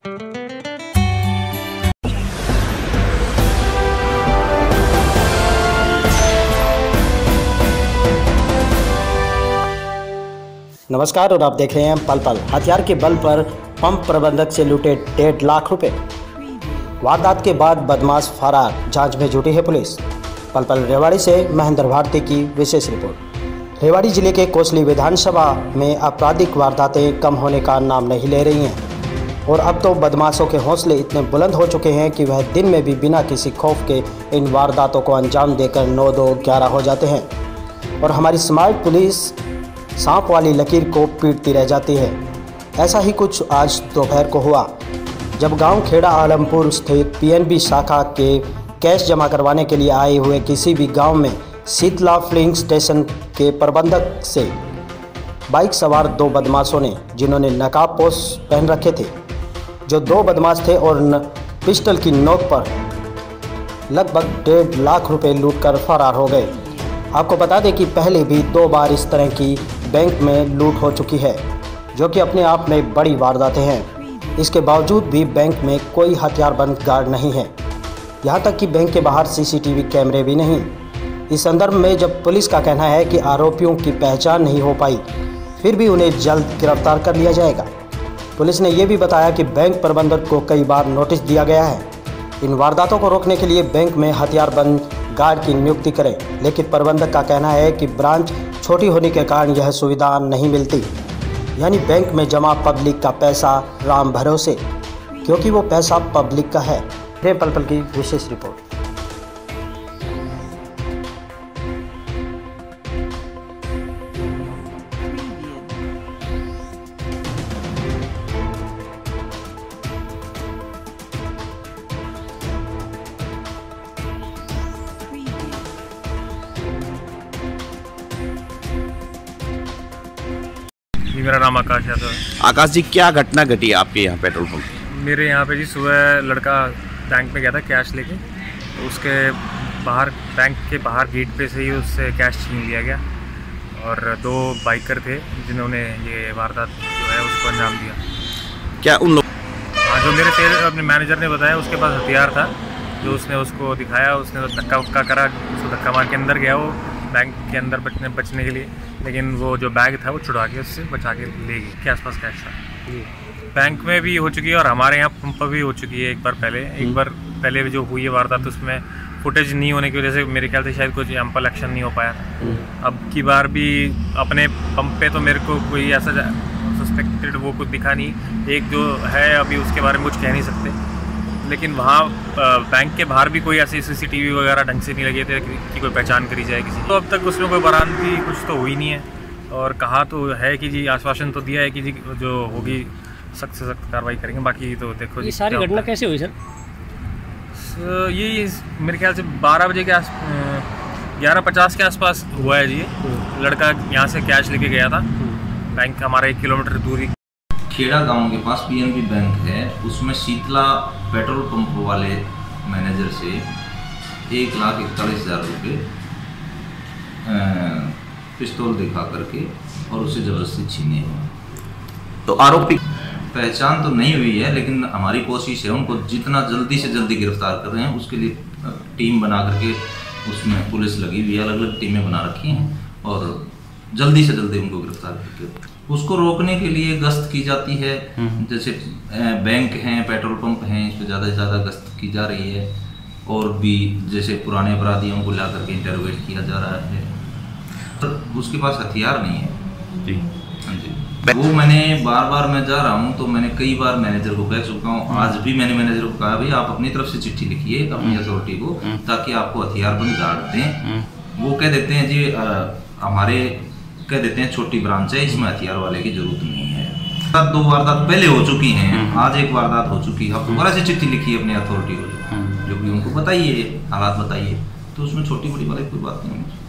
नमस्कार और आप देख रहे हैं पल पल। हथियार के बल पर पंप प्रबंधक से लूटे 1.5 लाख रुपए। वारदात के बाद बदमाश फरार, जांच में जुटी है पुलिस। पल पल रेवाड़ी से महेंद्र भारती की विशेष रिपोर्ट। रेवाड़ी जिले के कोसली विधानसभा में आपराधिक वारदातें कम होने का नाम नहीं ले रही हैं और अब तो बदमाशों के हौसले इतने बुलंद हो चुके हैं कि वह दिन में भी बिना किसी खौफ के इन वारदातों को अंजाम देकर 9, 2, 11 हो जाते हैं और हमारी स्मार्ट पुलिस सांप वाली लकीर को पीटती रह जाती है। ऐसा ही कुछ आज दोपहर को हुआ जब गांव खेड़ा आलमपुर स्थित पीएनबी शाखा के कैश जमा करवाने के लिए आए हुए किसी भी गांव में शीतला फिलिंग स्टेशन के प्रबंधक से बाइक सवार 2 बदमाशों ने, जिन्होंने नकाबपोश पहन रखे थे, जो 2 बदमाश थे और पिस्टल की नोक पर लगभग 1.5 लाख रुपए लूटकर फरार हो गए। आपको बता दें कि पहले भी 2 बार इस तरह की बैंक में लूट हो चुकी है, जो कि अपने आप में बड़ी वारदातें हैं। इसके बावजूद भी बैंक में कोई हथियारबंद गार्ड नहीं है, यहाँ तक कि बैंक के बाहर सीसीटीवी कैमरे भी नहीं। इस संदर्भ में जब पुलिस का कहना है कि आरोपियों की पहचान नहीं हो पाई, फिर भी उन्हें जल्द गिरफ्तार कर लिया जाएगा। पुलिस ने यह भी बताया कि बैंक प्रबंधक को कई बार नोटिस दिया गया है। इन वारदातों को रोकने के लिए बैंक में हथियारबंद गार्ड की नियुक्ति करें, लेकिन प्रबंधक का कहना है कि ब्रांच छोटी होने के कारण यह सुविधा नहीं मिलती। यानी बैंक में जमा पब्लिक का पैसा राम भरोसे, क्योंकि वो पैसा पब्लिक का है। पल पल की विशेष रिपोर्ट। मेरा नाम आकाश यादव है। आकाश जी, क्या घटना घटी आपके यहाँ पेट्रोल पंप? मेरे यहाँ पे जी सुबह लड़का बैंक में गया था कैश लेके, तो उसके बाहर बैंक के बाहर गेट पे से ही उससे कैश छीन लिया गया और 2 बाइकर थे जिन्होंने ये वारदात जो है उसको अंजाम दिया। क्या उन लोग? हाँ, जो मेरे सेल अपने मैनेजर ने बताया उसके पास हथियार था, जो उसने उसको दिखाया। उसने तो धक्का वक्का करा, उसको धक्का मार के अंदर गया वो बैंक के अंदर बचने के लिए, लेकिन वो जो बैग था वो छुड़ा के उससे बचा के ले गई के आसपास कैश था। बैंक में भी हो चुकी है और हमारे यहाँ पंप पर भी हो चुकी है। एक बार पहले जो हुई है वारदात, उसमें फुटेज नहीं होने की वजह से मेरे ख्याल से शायद कुछ एम्पल एक्शन नहीं हो पाया था। अब की बार भी अपने पंप पे तो मेरे को कोई ऐसा सस्पेक्टेड वो कुछ दिखा नहीं। एक जो है अभी उसके बारे में कुछ कह नहीं सकते, लेकिन वहाँ बैंक के बाहर भी कोई ऐसी सीसीटीवी वगैरह ढंग से नहीं लगे थे कि कोई पहचान करी जाए किसी। तो अब तक उसमें कोई बरामदगी कुछ तो हुई नहीं है और कहा तो है कि जी आश्वासन तो दिया है कि जी जो होगी सख्त से सख्त कार्रवाई करेंगे। बाकी तो देखो ये सारी घटना कैसे हुई सर? ये मेरे ख्याल से 12 बजे के 11:50 के आसपास हुआ है जी। लड़का यहाँ से कैश लेके गया था, बैंक हमारा 1 किलोमीटर दूरी खेड़ा गांव के पास पीएनबी बैंक है, उसमें शीतला पेट्रोल पंप वाले मैनेजर से 1,41,000 रुपये पिस्तौल दिखा करके और उसे जबरदस्ती छीने हैं। तो आरोपी पहचान तो नहीं हुई है, लेकिन हमारी कोशिश है उनको जितना जल्दी से जल्दी गिरफ्तार कर रहे हैं। उसके लिए टीम बना करके उसमें पुलिस लगी हुई है, अलग अलग टीमें बना रखी हैं और जल्दी से जल्दी उनको गिरफ्तार करके उसको रोकने के लिए गश्त की जाती है। जैसे बैंक हैं, पेट्रोल पंप हैं, इस पर ज़्यादा से ज़्यादा गश्त की जा रही है और भी जैसे पुराने अपराधियों को ला करके इंटरोगेट किया जा रहा है। तो उसके पास हथियार नहीं है जी। हाँ जी, वो मैंने बार मैं जा रहा हूँ तो मैंने कई बार मैनेजर को कह चुका हूँ। आज भी मैंने मैनेजर को कहा भाई आप अपनी तरफ से चिट्ठी लिखिए अपनी अथॉरिटी को, ताकि आपको हथियारबंद गार्ड दें। वो कह देते हैं जी हमारे कह देते हैं छोटी ब्रांच है, इसमें हथियार वाले की जरूरत नहीं है। 2 वारदात पहले हो चुकी हैं, आज एक वारदात हो चुकी है। आप दोबारा से चिट्ठी लिखिए अपनी अथॉरिटी को, जो भी उनको बताइए, हालात बताइए, तो उसमें छोटी बड़ी वाली कोई बात नहीं है।